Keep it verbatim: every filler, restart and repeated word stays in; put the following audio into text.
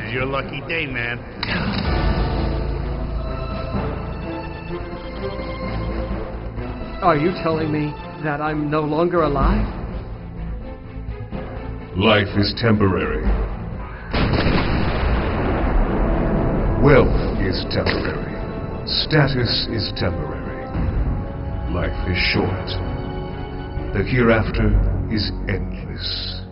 Today's your lucky day, man. Are you telling me that I'm no longer alive? Life is temporary. Wealth is temporary. Status is temporary. Life is short. The hereafter is endless.